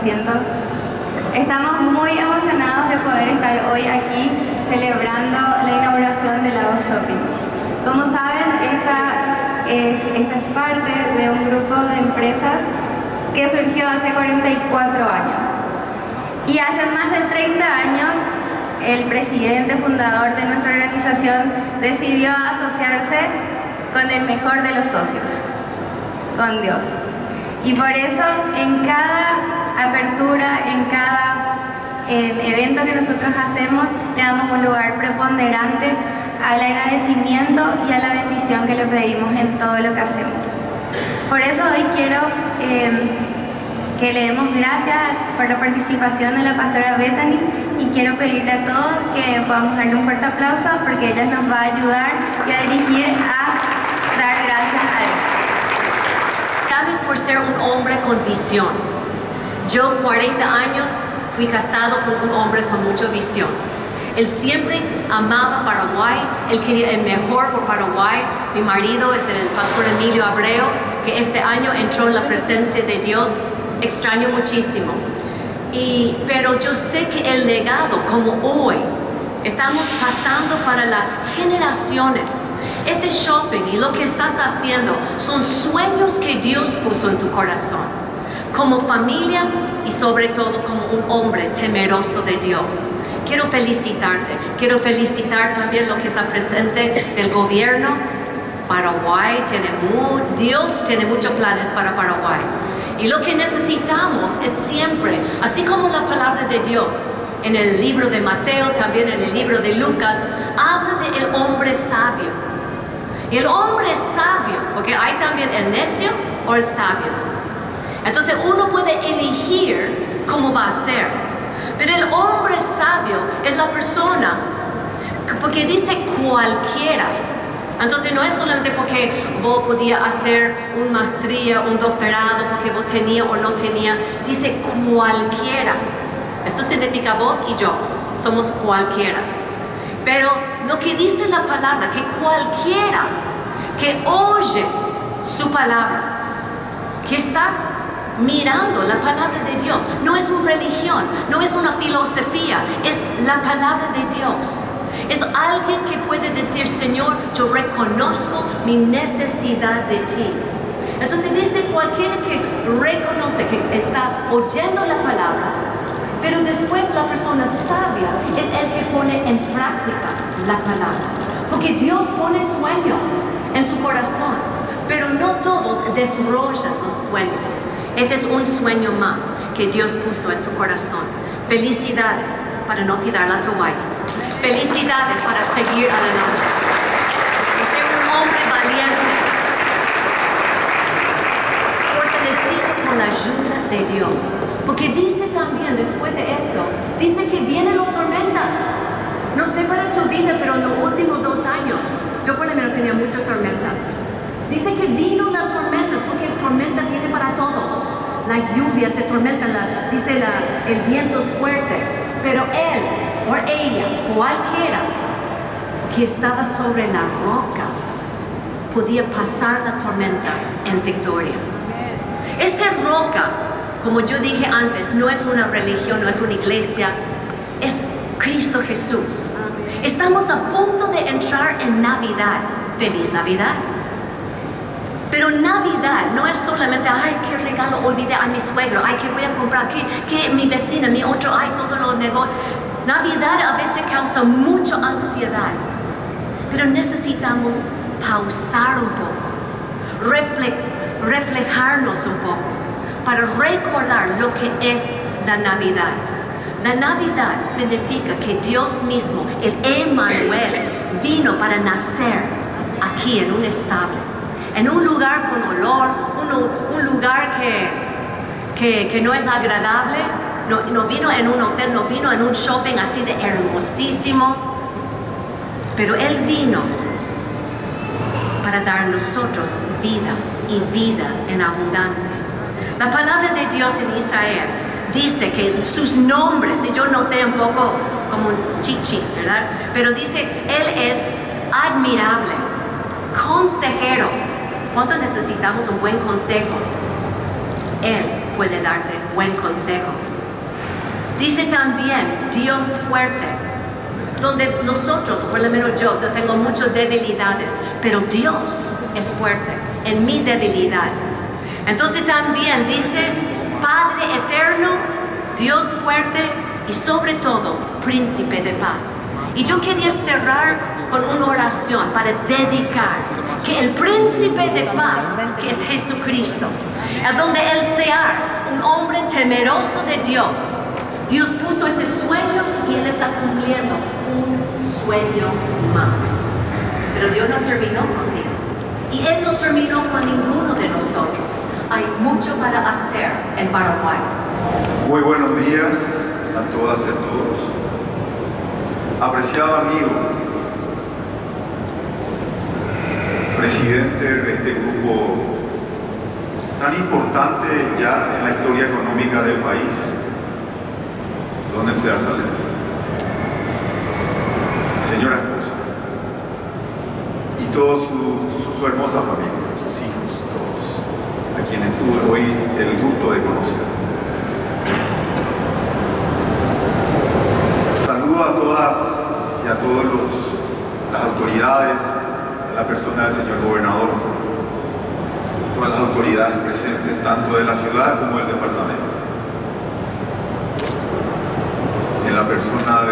asientos. Estamos muy emocionados de poder estar hoy aquí celebrando la inauguración del Lago Shopping. Como saben, esta es parte de un grupo de empresas que surgió hace 44 años. Y hace más de 30 años, el presidente fundador de nuestra organización decidió asociarse con el mejor de los socios, con Dios. Y por eso, en cada apertura, en cada evento que nosotros hacemos, le damos un lugar preponderante al agradecimiento y a la bendición que le pedimos en todo lo que hacemos. Por eso hoy quiero que le demos gracias por la participación de la pastora Bethany y quiero pedirle a todos que podamos darle un fuerte aplauso porque ella nos va a ayudar y a dirigir a dar gracias a Dios. Sabes, por ser un hombre con visión. Yo 40 años fui casado con un hombre con mucha visión. Él siempre amaba Paraguay, él quería el mejor por Paraguay. Mi marido es el pastor Emilio Abreu, que este año entró en la presencia de Dios. Extraño muchísimo. Pero yo sé que el legado, como hoy, estamos pasando para las generaciones. Este shopping y lo que estás haciendo son sueños que Dios puso en tu corazón. Como familia y sobre todo como un hombre temeroso de Dios. Quiero felicitarte. Quiero felicitar también lo que está presente del gobierno. Paraguay Dios tiene muchos planes para Paraguay. Y lo que necesitamos es siempre, así como la palabra de Dios, en el libro de Mateo, también en el libro de Lucas, habla del hombre sabio. Y el hombre sabio, porque hay también el necio o el sabio. Entonces uno puede elegir cómo va a ser. Pero el hombre sabio es la persona, porque dice cualquiera. Entonces no es solamente porque vos podías hacer una maestría, un doctorado, porque vos tenías o no tenías. Dice cualquiera. Eso significa vos y yo. Somos cualquieras. Pero lo que dice la palabra, que cualquiera que oye su palabra, que estás mirando la palabra de Dios, no es una religión, no es una filosofía, es la palabra de Dios. Es alguien que puede decir, Señor, yo reconozco mi necesidad de ti. Entonces dice cualquiera que reconoce que está oyendo la palabra, pero después la persona sabia es el que pone en práctica la palabra. Porque Dios pone sueños en tu corazón, pero no todos desarrollan los sueños. Este es un sueño más que Dios puso en tu corazón. Felicidades para no tirar la toalla. Felicidades para seguir adelante. Y ser un hombre valiente. Fortalecido con la ayuda de Dios. Porque dice también, después de eso, dice que vienen las tormentas. No sé para tu vida, pero en los últimos 2 años, yo por lo menos tenía muchas tormentas. Dice que vino la tormenta, porque la tormenta viene para todos. La lluvia te tormenta, el viento es fuerte. Pero él o ella, cualquiera que estaba sobre la roca, podía pasar la tormenta en victoria. Esa roca, como yo dije antes, no es una religión, no es una iglesia, es Cristo Jesús. Estamos a punto de entrar en Navidad. ¡Feliz Navidad! Pero Navidad no es solamente, ay, qué regalo olvidé a mi suegro, ay, qué voy a comprar, que mi vecina, mi otro, ay, todos los negocios. Navidad a veces causa mucha ansiedad, pero necesitamos pausar un poco, reflejarnos un poco, para recordar lo que es la Navidad. La Navidad significa que Dios mismo, el Emmanuel, vino para nacer aquí en un establo. En un lugar con olor, un lugar que no es agradable, no vino en un hotel, no vino en un shopping así de hermosísimo, pero Él vino para dar a nosotros vida y vida en abundancia. La palabra de Dios en Isaías dice que sus nombres, y yo noté un poco como un chichi, ¿verdad? Pero dice, Él es admirable, consejero. ¿Cuánto necesitamos un buen consejo? Él puede darte buen consejos. Dice también Dios fuerte, donde nosotros, por lo menos yo tengo muchas debilidades, pero Dios es fuerte en mi debilidad. Entonces también dice Padre eterno, Dios fuerte y sobre todo Príncipe de paz. Y yo quería cerrar con una oración para dedicar que el Príncipe de paz, que es Jesucristo, a donde Él sea un hombre temeroso de Dios, Dios puso ese sueño y Él está cumpliendo un sueño más. Pero Dios no terminó contigo. Y Él no terminó con ninguno de nosotros. Hay mucho para hacer en Paraguay. Muy buenos días a todas y a todos. Apreciado amigo, presidente de este grupo tan importante ya en la historia económica del país, don César Salem, señora esposa, y toda su hermosa familia, sus hijos, todos, a quienes tuve hoy el gusto de conocer. Saludo a todas y a todos las autoridades, a la persona del señor gobernador, todas las autoridades presentes, tanto de la ciudad como del departamento. En la persona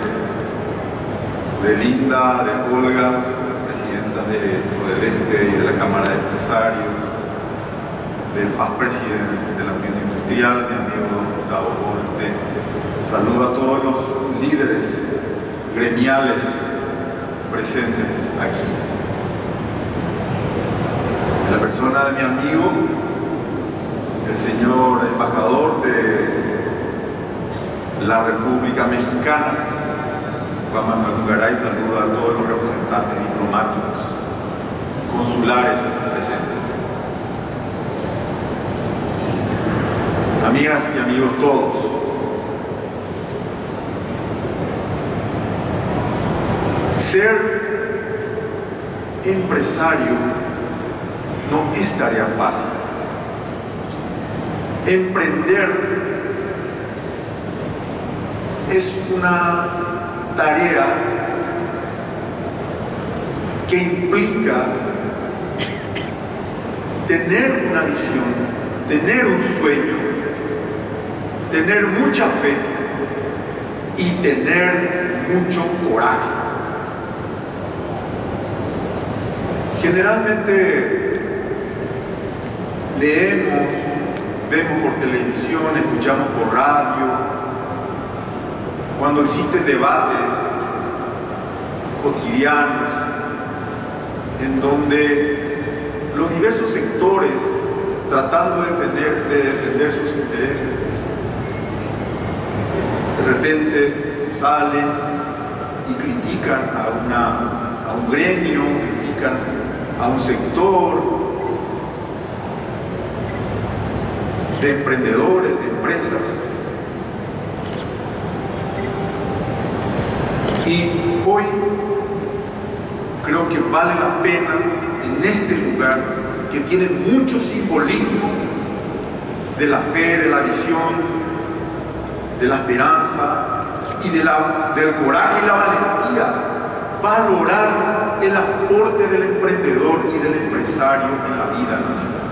de Linda, de Olga, presidentas del Este y de la Cámara de Empresarios, del paz presidente de la Unión Industrial, mi amigo Gustavo Bolte. Saludo a todos los líderes gremiales presentes aquí. En la persona de mi amigo, el señor embajador de la República Mexicana, Juan Manuel Ungaray, saludo a todos los representantes diplomáticos, consulares presentes. Amigas y amigos todos, ser empresario no es tarea fácil. Emprender es una tarea que implica tener una visión, tener un sueño, tener mucha fe y tener mucho coraje. Generalmente leemos, vemos por televisión, escuchamos por radio, cuando existen debates cotidianos en donde los diversos sectores, tratando de defender sus intereses, de repente salen y critican a un gremio, critican a un sector de emprendedores, de empresas. Y hoy creo que vale la pena en este lugar, que tiene mucho simbolismo de la fe, de la visión, de la esperanza y del coraje y la valentía, valorar el aporte del emprendedor y del empresario en la vida nacional.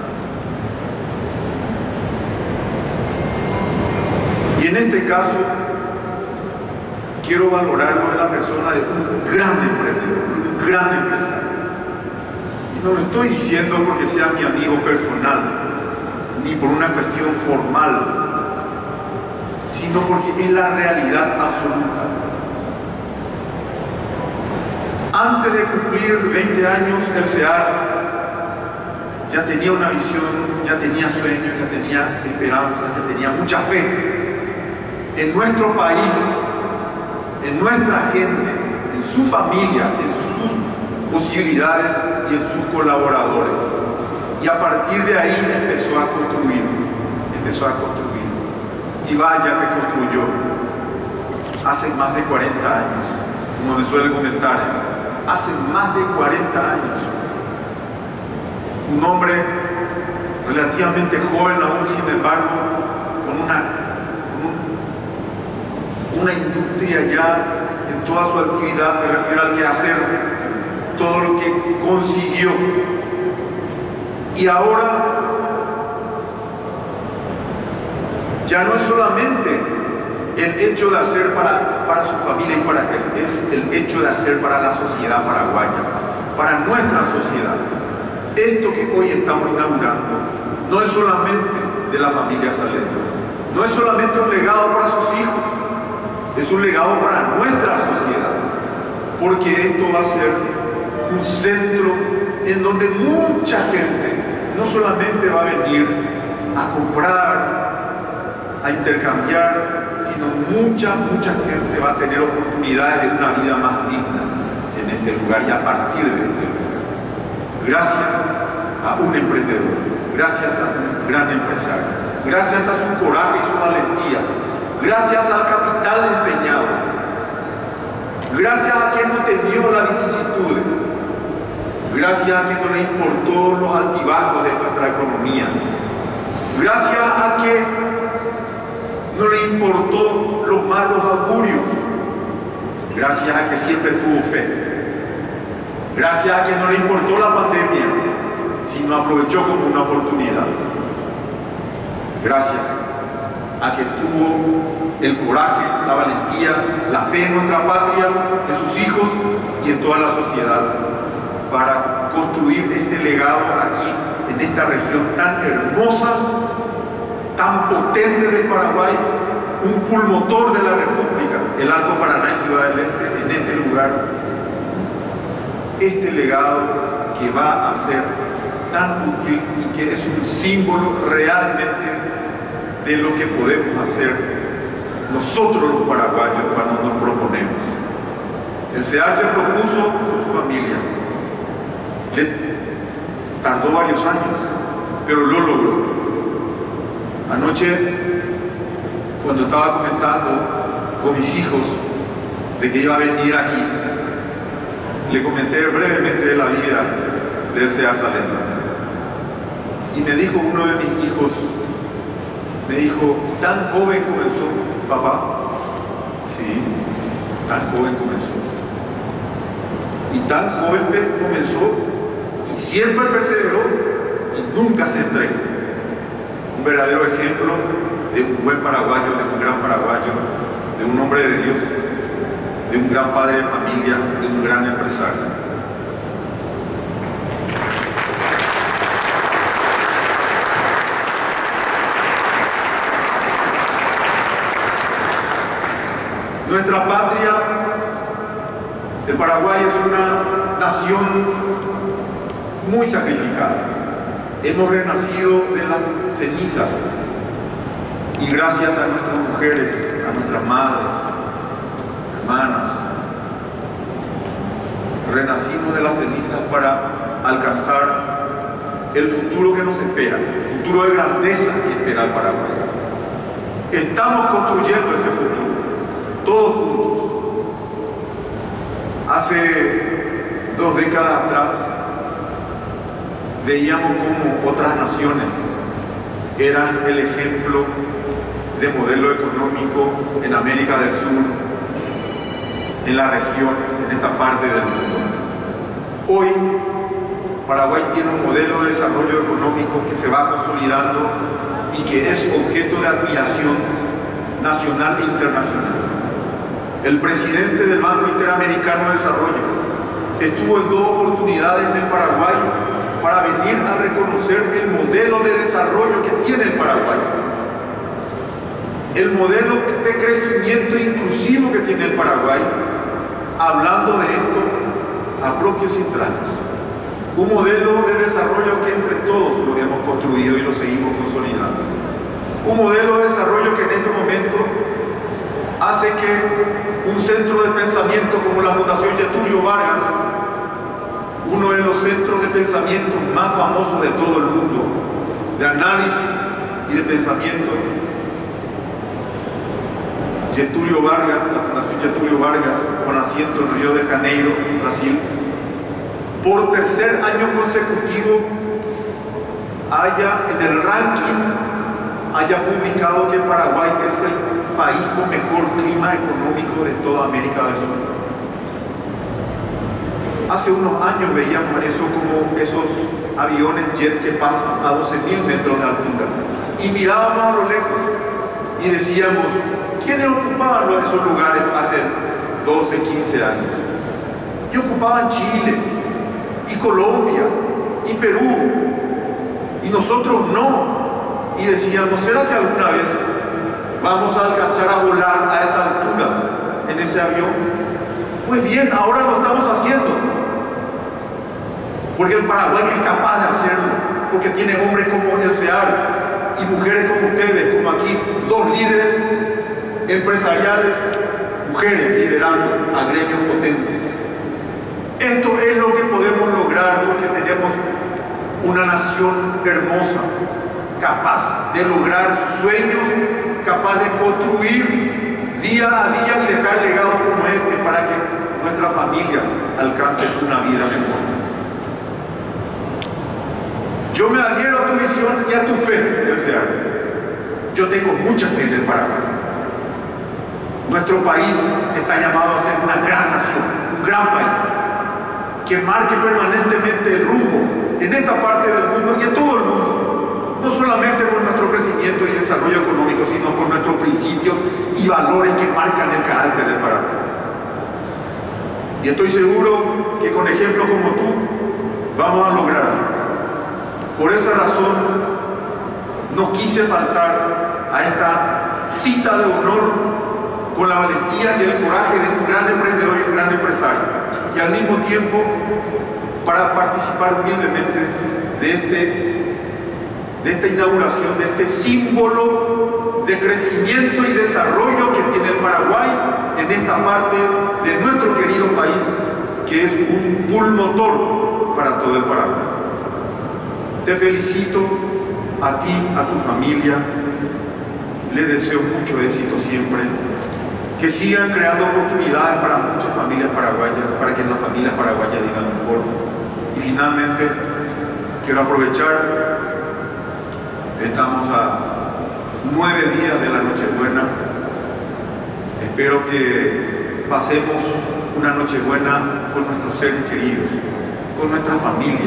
Y en este caso, quiero valorarlo en la persona de un gran emprendedor, un gran empresario. Y no lo estoy diciendo porque sea mi amigo personal, ni por una cuestión formal, sino porque es la realidad absoluta. Antes de cumplir 20 años, el SEAR ya tenía una visión, ya tenía sueños, ya tenía esperanza, ya tenía mucha fe en nuestro país, en nuestra gente, en su familia, en sus posibilidades y en sus colaboradores. Y a partir de ahí empezó a construir. Y vaya que construyó. Hace más de 40 años, como me suele comentar, hace más de 40 años. Un hombre relativamente joven aún, sin embargo, una industria ya en toda su actividad, me refiero al quehacer, todo lo que consiguió. Y ahora ya no es solamente el hecho de hacer para su familia y para él, es el hecho de hacer para la sociedad paraguaya, para nuestra sociedad. Esto que hoy estamos inaugurando no es solamente de la familia Salento, no es solamente un legado para sus hijos, es un legado para nuestra sociedad, porque esto va a ser un centro en donde mucha gente no solamente va a venir a comprar, a intercambiar, sino mucha gente va a tener oportunidades de una vida más digna en este lugar y a partir de este lugar. Gracias a un emprendedor, gracias a un gran empresario, gracias a su coraje y su valentía, gracias al capital empeñado, gracias a quien no temió las vicisitudes, gracias a quien no le importó los altibajos de nuestra economía, gracias a que no le importó los malos augurios, gracias a que siempre tuvo fe, gracias a que no le importó la pandemia, sino aprovechó como una oportunidad, gracias a que tuvo el coraje, la valentía, la fe en nuestra patria, en sus hijos y en toda la sociedad, para construir este legado aquí, en esta región tan hermosa, tan potente del Paraguay, un pulmotor de la República, el Alto Paraná y Ciudad del Este, en este lugar, este legado que va a ser tan útil y que es un símbolo realmente de lo que podemos hacer nosotros los paraguayos cuando nos proponemos. El CEAR se propuso con su familia, le tardó varios años, pero lo logró. Anoche, cuando estaba comentando con mis hijos de que iba a venir aquí, le comenté brevemente de la vida del CEAR Salento. Y me dijo uno de mis hijos, me dijo, ¿tan joven comenzó, papá? Sí, tan joven comenzó. Y tan joven comenzó y siempre perseveró y nunca se entregó. Un verdadero ejemplo de un buen paraguayo, de un gran paraguayo, de un hombre de Dios, de un gran padre de familia, de un gran empresario. Nuestra patria, el Paraguay, es una nación muy sacrificada. Hemos renacido de las cenizas y gracias a nuestras mujeres, a nuestras madres, hermanas, renacimos de las cenizas para alcanzar el futuro que nos espera, el futuro de grandeza que espera el Paraguay. Estamos construyendo ese futuro, todos juntos. Hace 2 décadas atrás veíamos cómo otras naciones eran el ejemplo de modelo económico en América del Sur, en la región, en esta parte del mundo. Hoy, Paraguay tiene un modelo de desarrollo económico que se va consolidando y que es objeto de admiración nacional e internacional. El presidente del Banco Interamericano de Desarrollo estuvo en 2 oportunidades en el Paraguay para venir a reconocer el modelo de desarrollo que tiene el Paraguay, el modelo de crecimiento inclusivo que tiene el Paraguay, hablando de esto a propios y extraños. Un modelo de desarrollo que entre todos lo hemos construido y lo seguimos consolidando. Un modelo de desarrollo que en este momento hace que un centro de pensamiento como la Fundación Getúlio Vargas, uno de los centros de pensamiento más famosos de todo el mundo, de análisis y de pensamiento, Getúlio Vargas, la Fundación Getúlio Vargas, con asiento en Río de Janeiro, Brasil, por 3er año consecutivo haya en el ranking haya publicado que Paraguay es el país con mejor clima económico de toda América del Sur. Hace unos años veíamos eso como esos aviones jet que pasan a 12.000 metros de altura y mirábamos a lo lejos y decíamos, ¿quiénes ocupaban esos lugares hace 12, 15 años? Y ocupaban Chile, y Colombia, y Perú, y nosotros no. Y decíamos, ¿será que alguna vez vamos a alcanzar a volar a esa altura en ese avión? Pues bien, ahora lo estamos haciendo, porque el Paraguay es capaz de hacerlo, porque tiene hombres como el SEAR y mujeres como ustedes, como aquí, dos líderes empresariales, mujeres liderando a gremios potentes. Esto es lo que podemos lograr porque tenemos una nación hermosa, capaz de lograr sus sueños, capaz de construir día a día y dejar legados como este para que nuestras familias alcancen una vida mejor. Yo me adhiero a tu visión y a tu fe, del SEAR. Yo tengo mucha fe en el Paraguay. Nuestro país está llamado a ser una gran nación, un gran país, que marque permanentemente el rumbo en esta parte del mundo y en todo el mundo, no solamente por nuestro crecimiento y desarrollo económico, sino por nuestros principios y valores que marcan el carácter del Paraguay. Y estoy seguro que con ejemplos como tú vamos a lograrlo. Por esa razón no quise faltar a esta cita de honor con la valentía y el coraje de un gran emprendedor y un gran empresario, y al mismo tiempo para participar humildemente de esta inauguración, de este símbolo de crecimiento y desarrollo que tiene el Paraguay en esta parte de nuestro querido país, que es un pulmotor para todo el Paraguay. Te felicito a ti, a tu familia, les deseo mucho éxito siempre, que sigan creando oportunidades para muchas familias paraguayas, para que las familias paraguayas vivan mejor. Y finalmente, quiero aprovechar, estamos a 9 días de la Nochebuena, espero que pasemos una Nochebuena con nuestros seres queridos, con nuestra familia,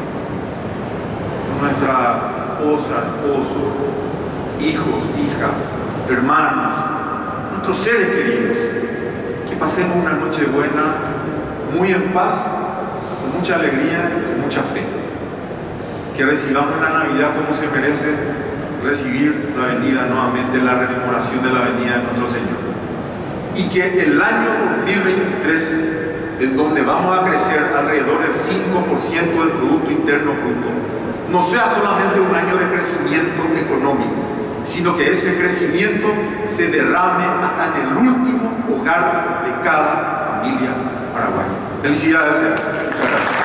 con nuestra esposa, esposo, hijos, hijas, hermanos, nuestros seres queridos, que pasemos una Nochebuena muy en paz, con mucha alegría, con mucha fe, que recibamos la Navidad como se merece recibir la venida nuevamente, la rememoración de la venida de nuestro Señor, y que el año 2023, en donde vamos a crecer alrededor del 5% del Producto Interno Bruto, no sea solamente un año de crecimiento económico, sino que ese crecimiento se derrame hasta en el último hogar de cada familia paraguaya. Felicidades, muchas gracias.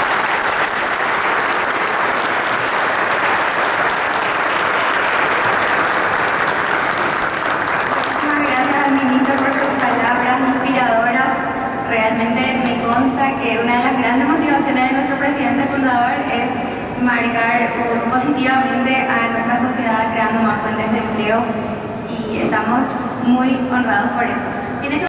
Muchísimas gracias al ministro por sus palabras inspiradoras. Realmente me consta que una de las grandes motivaciones de nuestro presidente fundador es marcar positivamente a nuestra sociedad creando más fuentes de empleo, y estamos muy honrados por eso.